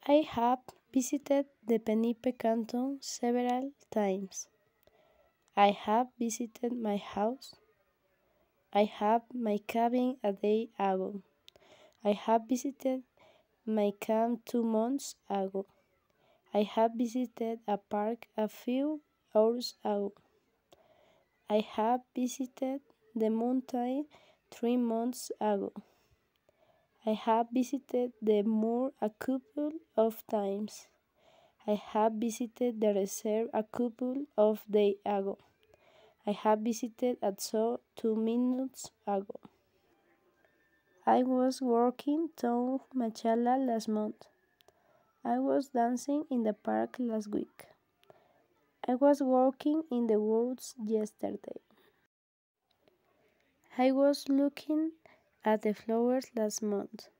I have visited the Penipe Canton several times. I have visited my house. I have my cabin a day ago. I have visited my camp 2 months ago. I have visited a park a few hours ago. I have visited the mountain 3 months ago. I have visited the moor a couple of times. I have visited the reserve a couple of days ago. I have visited a zoo 2 minutes ago. I was working town Machala last month. I was dancing in the park last week. I was walking in the woods yesterday. I was looking at the flowers last month.